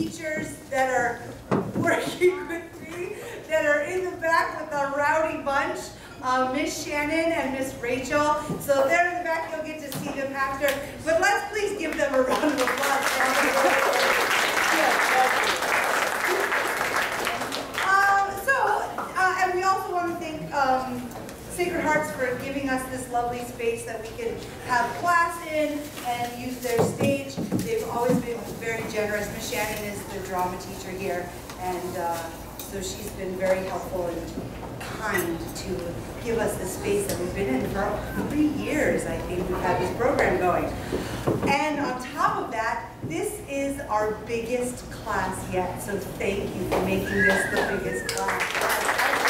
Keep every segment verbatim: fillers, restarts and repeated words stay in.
teachers that are working with me, that are in the back with a rowdy bunch, uh, Miss Shannon and Miss Rachel. So they're in the back, you'll get to see them after. But let's please give them a round of applause. um, so, uh, and we also want to thank um, Sacred Hearts for giving us this lovely space that we can have class in and use their stage. They've always been very generous. Miss Shannon is the drama teacher here, and uh, so she's been very helpful and kind to give us the space that we've been in for three years. I think we've had this program going. And on top of that, this is our biggest class yet, so thank you for making this the biggest class.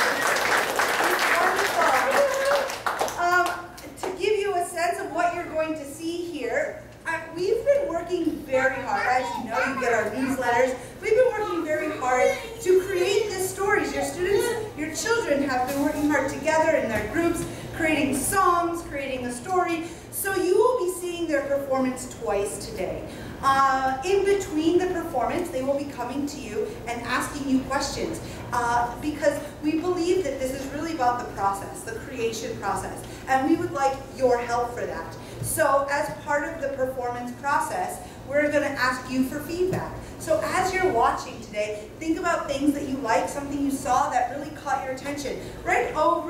Sense of what you're going to see here. Uh, we've been working very hard. As you know, you get our newsletters. We've been working very hard to create these stories. Your students, your children have been working hard together in their groups, creating songs, creating a story. So you will be seeing their performance twice today. Uh, in between the performance, they will be coming to you and asking you questions uh, because we believe that this is really about the process, the creation process, and we would like your help for that. So as part of the performance process, we're going to ask you for feedback. So as you're watching today, think about things that you like, something you saw that really caught your attention. Right over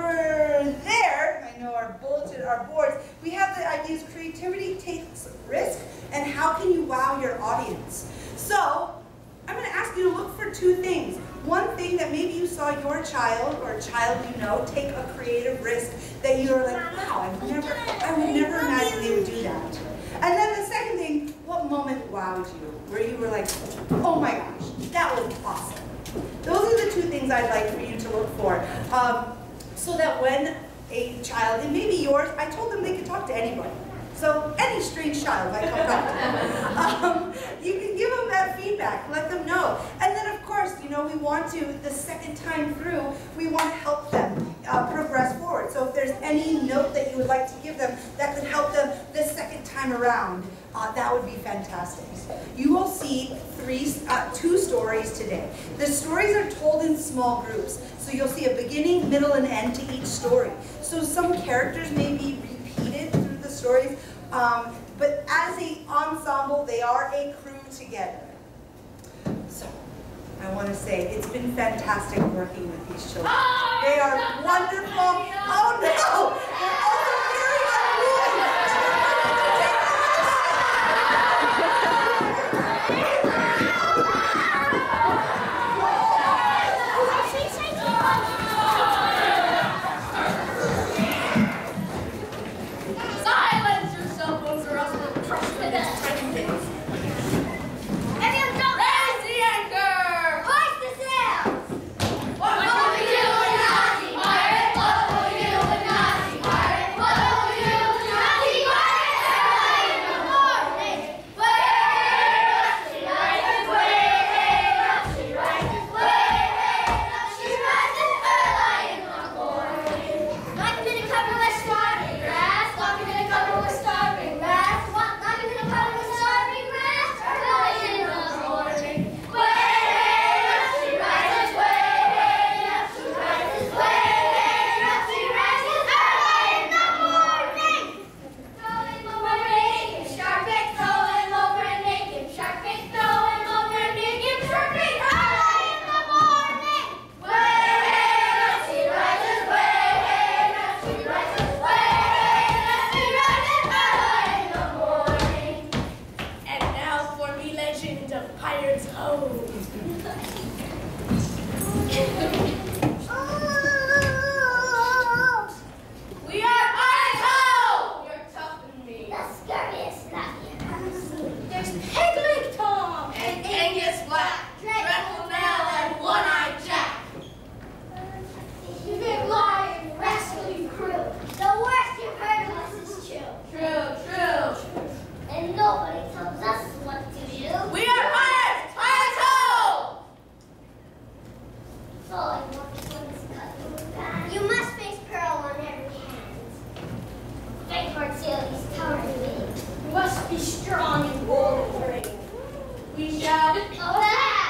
there, I know our bulletin, our boards, we have the ideas creativity takes risk and how can you wow your audience. So I'm going to ask you to look for two things. One thing that maybe you saw your child or a child you know take a creative risk that you're like, wow, I've never, I would never imagine they would do that. And then the second thing, what moment wowed you, where you were like, oh my gosh, that was awesome. Those are the two things I'd like for you to look for. Um, so that when a child, and maybe yours, I told them they could talk to anybody. So any strange child might come back to them. Um, you can give them that feedback, let them know. And then of course, you know, we want to, the second time through, we want to help them uh, progress forward. So if there's any note that you would like to give them that could help them the second time around, uh, that would be fantastic. You will see three, uh, two stories today. The stories are told in small groups. So you'll see a beginning, middle, and end to each story. So some characters may be repeated through the stories, um, but as an ensemble, they are a crew together. So I want to say it's been fantastic working with these children. Oh, they are wonderful. Oh no! They're also very unruly. Be strong and bold and brave. We shall. Oh,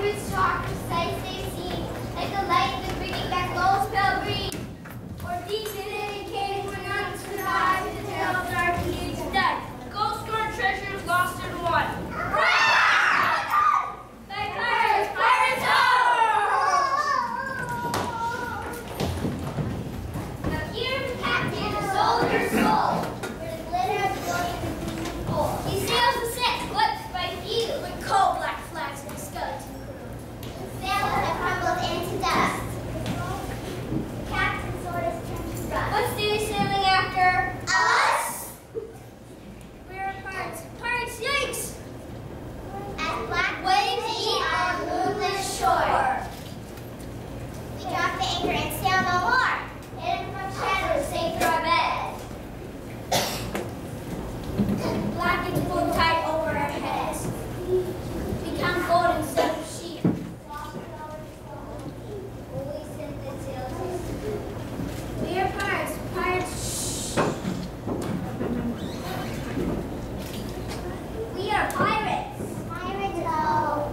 roots to our precise they seem, like the light that bringing back Lowell's pale green. Or deep in it, cave where none survive, the tale of dark and deeds of death. Gold scored treasures lost and won. By pirates, pirates ho! Now here the captain, a soldier's soul, where the glitter of brilliant gold. He sails the six, flipped by feet with coal black flags and skeleton crew. The sails have crumbled into dust. The captain's sword is turned to rust. What's he sailing after? Us! We're pirates. Pirates, yikes! As black waves eat our moonless shore, we drop the anchor and sail no more. Hidden from shadows, safe through our bed. Black and full tide over our heads. We count gold instead of sheep. Always sent the sails. We are pirates. Pirates. Shh. We are pirates. Pirates, though.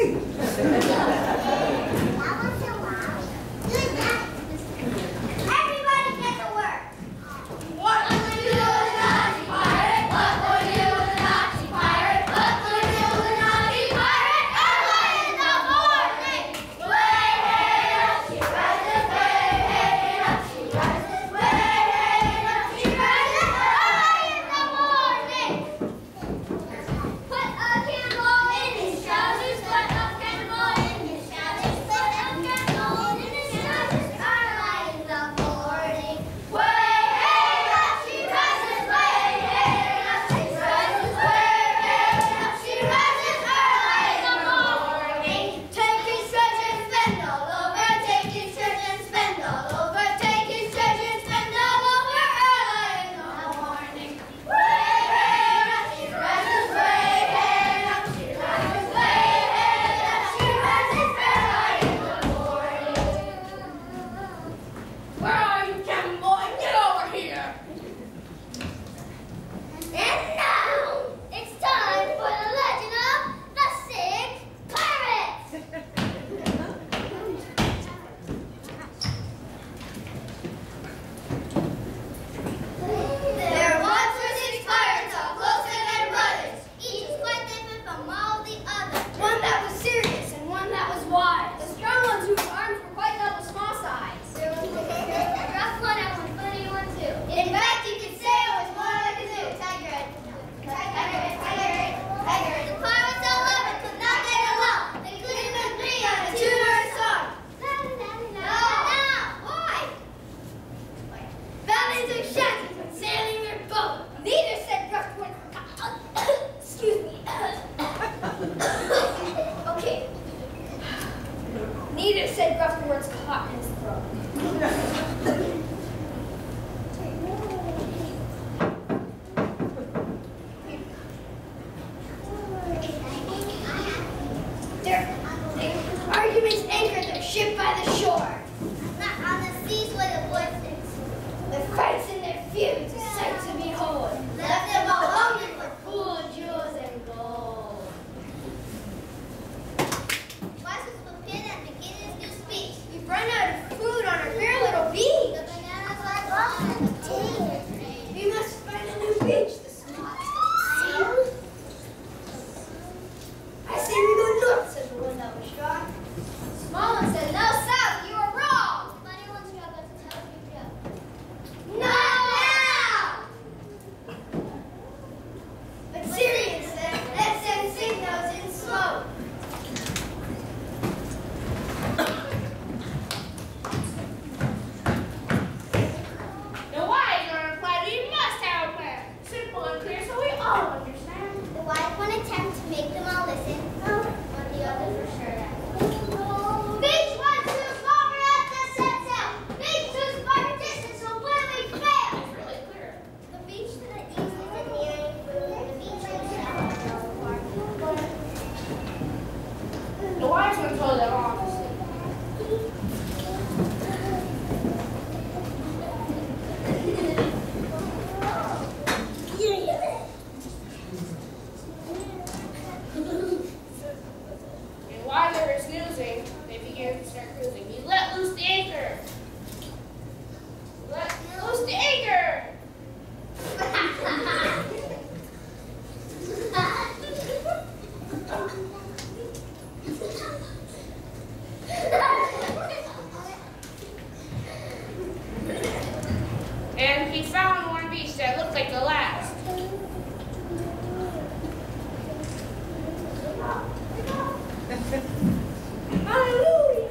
That was so loud. Good night. Everybody get to work. What would you do with a Nazi pirate? What would you do with a Nazi pirate? What would you do with a Nazi pirate? Early in the morning. Way, hey, up she rises. Way, hey, up she rises. Way, hey, up she rises. Early in the morning. Put a candle in his trousers. Put a candle in his trousers. Put a candle in his trousers. Early in the morning. Way, hey, up she rises. Way, hey, up she rises. Way, hey, up she rises. Early in the morning. Take his treasure and spend all over. Take his treasure and spend all over. Take his treasure and spend all over. Early in the morning. Way, hey, up she rises. Way, hey, up she rises. Way, hey, up she rises. Early in the morning. Where are you, cabin boy? Get over here! And now, it's time for the legend of the Six Pirates! There once were six pirates, all closer than brothers. Each was quite different from all the others. One that was serious and one that was wise. The strong ones whose arms were quite double small size. There was a rough one and one funny one too. In fact, you could say it was more like a zoo. Tiger, tiger, tiger, tiger. The pirates all love it, could not get along. They couldn't agree on a tune or a song. No, no, why? Fell into shanties when sailing their boat. Neither said rough one. Excuse me. Okay. Neither said rough words caught in his throat. Their, their arguments anchored their ship by the shore. Not on the seas where the woods is. Their fights and their feuds, a sight to behold. Left them all hungry for cool jewels and gold. Why was Lupin at the beginning of his new speech? We've run out of food on our fair little beach. The bananas are gone and the tea. We must find a new beach. The smallest of the sea. I say we go north, said the one that was strong. The small one said, no, south, you are wrong. Funny ones you have to tell you go. Not now! started snoozing, they began to start cruising. He let loose the anchor. Let loose the anchor. And he found one beach that looked like the last. Hallelujah!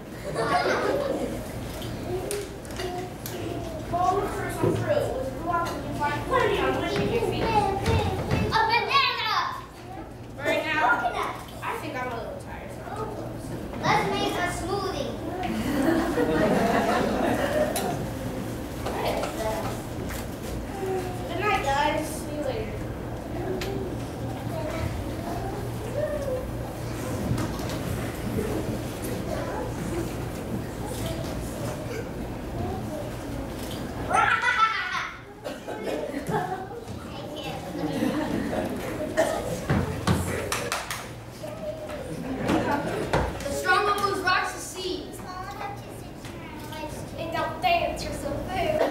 Go look for some fruit. Let's go out and you can find plenty on Michigan feet. A banana! Right now, Coconut. I think I'm a little tired. So Let's make a smoothie. good night, guys. See you later. The strong one moves rocks to seas. They don't dance, you're so food.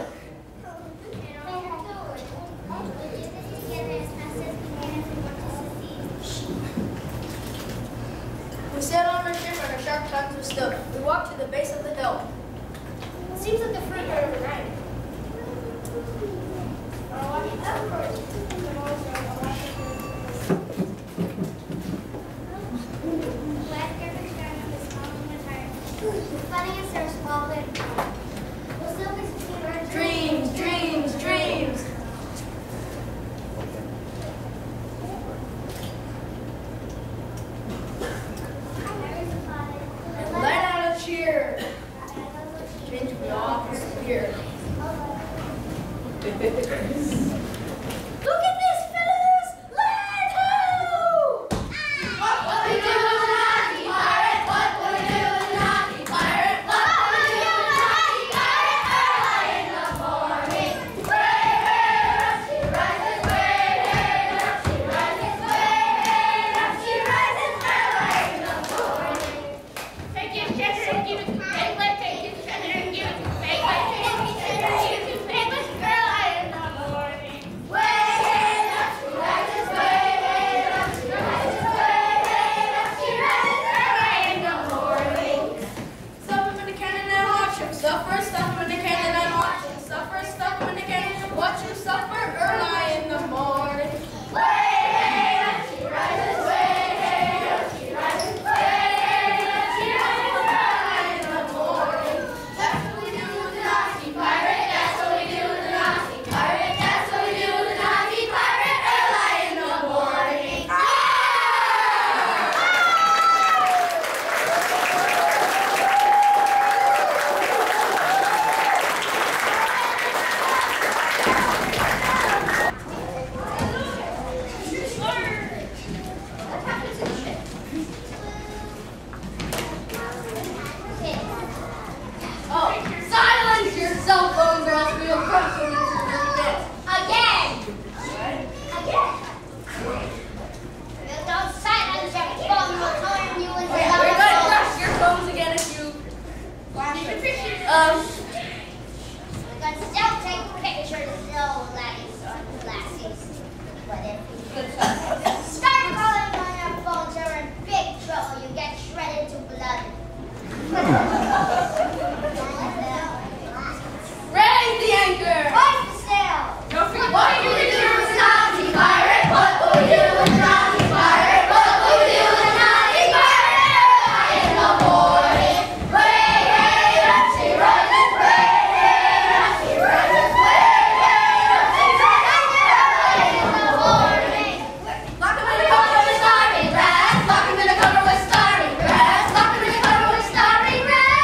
We sailed on our ship and our sharp tongues were still. We walked to the base of the hill. It seems like the fruit are overnight. Dreams, dreams, dreams. And let out a cheer. Change we all disappear. Look at this, fellas! Let's go! What will we do with the Nazi pirate? What will we do with the Nazi pirate? What will we do with the Nazi pirate? Early in the morning. Way, hey, up she rises. Way, hey, up she rises. Way, hey, up she rises. Early in the morning. Take his treasure and give it to Peglet. Take his treasure and give it to Peglet. Take his treasure and give it to Peglet. Early in the morning. Way, hey, up she rises. Way, hey, up she rises. Way, hey, up she rises. Early in the morning. Stuff him in the cannon and watch him suffer. Stuff him in the cannon and watch him suffer. Stuff him in the cannon, watch him suffer early in the morning. Way, hey, up she rises. Way, hey, up she rises. Way, hey, up she rises. Early in the morning. That's what we do with the Nazi pirate. That's what we do with the Nazi pirate. That's what we do with the Nazi pirate. Early in the morning. Oh, silence your cell phone, girls. We'll crush them into little bits. Again! Again! Don't silence your phone, we'll turn you into Okay, we're gonna crush your phones again if you. Um. We can still take pictures, though, laddies or lassies. Whatever. Start calling on your phones, you're in big trouble. You get shredded to blood. Raise the anchor! Hoist the sail! Don't forget What will we do with the Nazi pirate? What will we do with the Nazi pirate? What will we do with the Nazi pirate? Early in the morning. Way, hey, up she rises. Way, hey, up she rises. Way, hey, up she rises. Early in the morning. Lock him in the Cover cover with starry grass. Lock him in the cover with starry grass. Lock him in the cover with starry grass.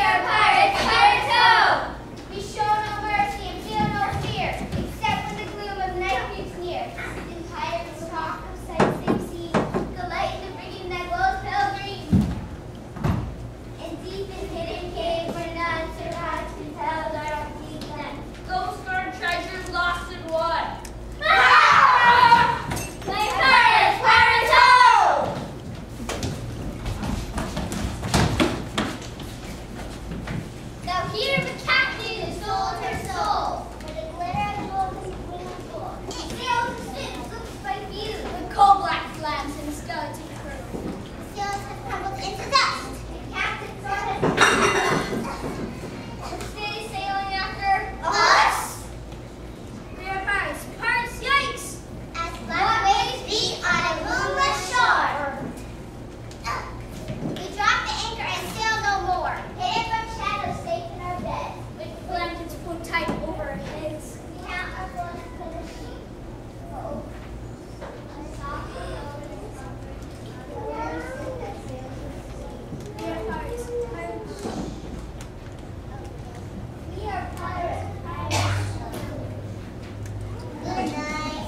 are pirates, pirates ho! We show no mercy and feel no fear, except when the gloom of night creeps near. And pirates talk of sights they've seen, the light in the rigging that glows pale green. And deep in hidden caves where none survives can tell dark deep night. Ghost guard treasures lost in what? My pirates, pirates ho! Now here the captain has sold her soul, with a glitter of gold and gleaming gold. Sails and ships looks by view, The coal-black flags and skeleton crew. sails have crumbled into dust. The captain sword has stay sailing after us. We are pirates, pirates, yikes! As black waves beat on a moonless shore. We drop the anchor and sail no more, hidden from shadows safe in our bed. With blankets pulled tight over our heads. We count our bullets to the sheep. Oh. Softly over the summer, the warm sea that sails the sea. We are pirates, pirates. We are pirates, pirates. Good night.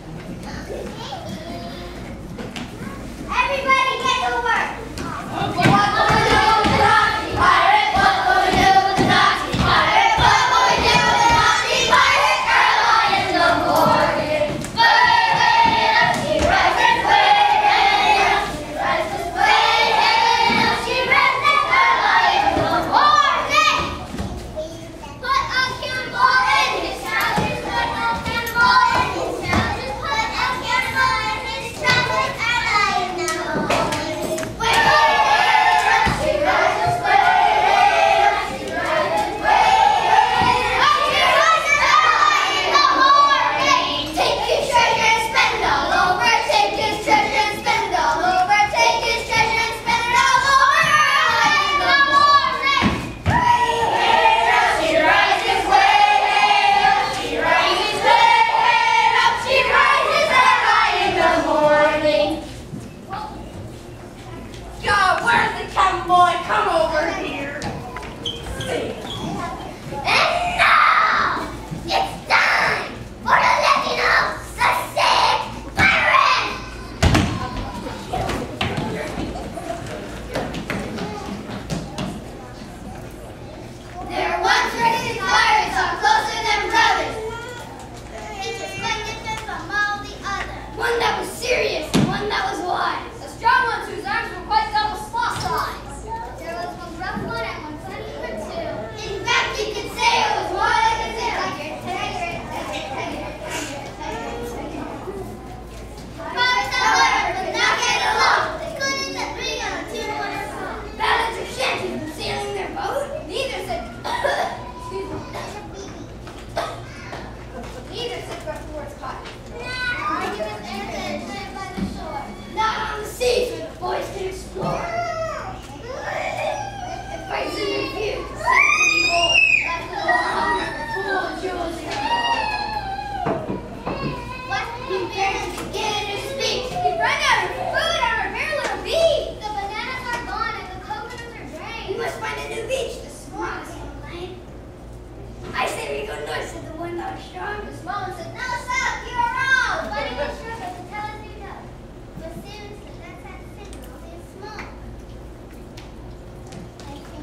Everybody get to work. What will we do with the Nazi pirate? What will we do with the Nazi pirate? What will we do with the Nazi pirate? Early in the morning. Way, way up she rises, way, way up she rises, way, way up she rises. Early in the morning. Put a cannonball in his trousers. Put a cannonball in his trousers. Put a cannonball in his trousers. Early in the morning. Way, way up she rises, way, way up she rises, way, way up she rises. Early in the morning. Take his treasure and spend all over. Take his treasure and spend all over. Take his treasure and spend it all over. Early in the morning. Way, way up she rises, way, way up she rises, way, way up she rises. Early in the morning. God, where's the cowboy? Come over here. And now, it's time for the Legend of the Sick Pirate! There once were six pirates, all closer than brothers. Each is quite different from all the others. One that was serious and one that was wise. The strong ones whose arms were quite double small size. There was one rough one and one funny one too. In fact, you could say it was more like a zoo. Tiger, tiger, tiger, tiger, tiger, tiger, tiger. Pirates, however, could not get along. They couldn't agree on a tune or a song. Ballads or shanties when sailing their boat. Neither said, Excuse me. neither said rough words caught. Arguments ended playing by the shore. Not on the seas where the boys can explore. If fights in their view, set city hold. That's the hunger, full of jewels and gold. What He barely began to speak. We ran out of food on our bare little beach. The bananas are gone and the coconuts are We drained. must find a new beach. The smallest complained. I say we go north, said the one that was strong. The small one said, no, south, you are wrong. Funny was sure, but the tell us they know. But Sam said, that's that signal, they're small. I think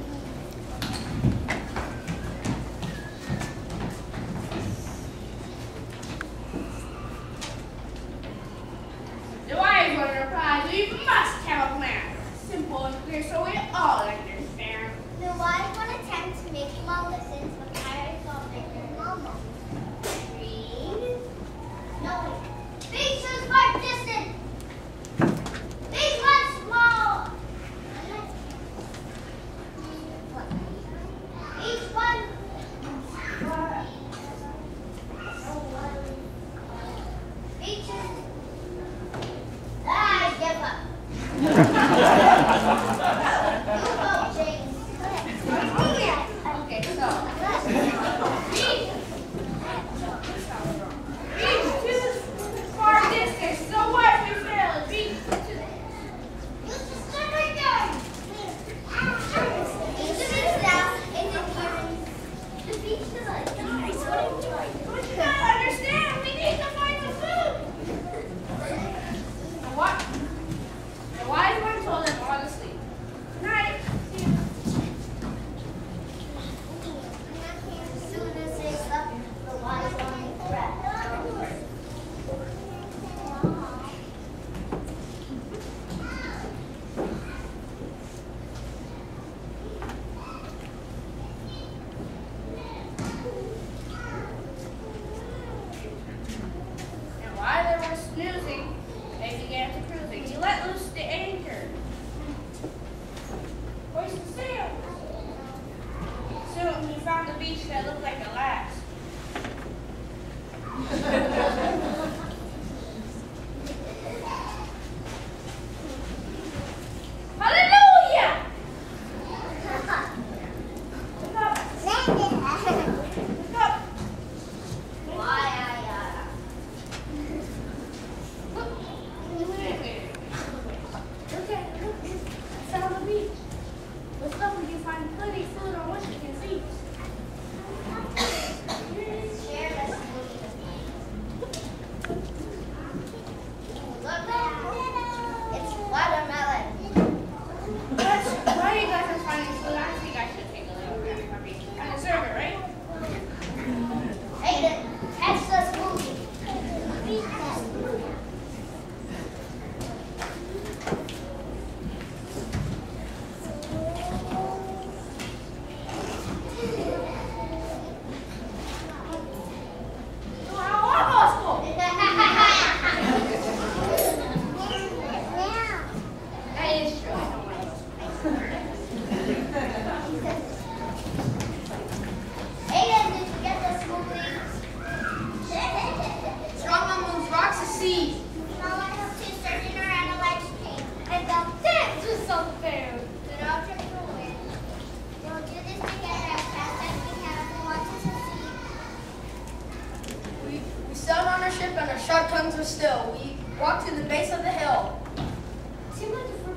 The wise one replied, we must have a plan. Simple and clear so we all understand. the wise one attempts to make him all listen, but pirates all make their mama. Read. No. Beaches far distant. Beach one small. Each one. Beaches. I give up. You go, James. Go ahead. Okay, so. Beach. Beach two far distance. So what? We failed. Beach two. You just sit right there. Each of his staff beach that look like a lax. Hallelujah! Look up. Look up. Why I, uh, Look. Okay, look. It's on the beach. Look up, we can find plenty of food on which we can see. share this movie with me. Look, it's watermelon. That's why you guys are finding food. I think I should take a little bit of puppy. I deserve it, right? Aiden, catch the smoothie. Wow, almost full. That is true. I don't want Aiden, did you get the smoothie? Strong on moves rocks of sea. No, I have two surgeon around a light stream. And the dance with some food. Good object for win. We'll do this together as fast as we can and watch us succeed. We, we sailed on our ship and our sharp tongues were still. We walked to the base of the hill. Seems like the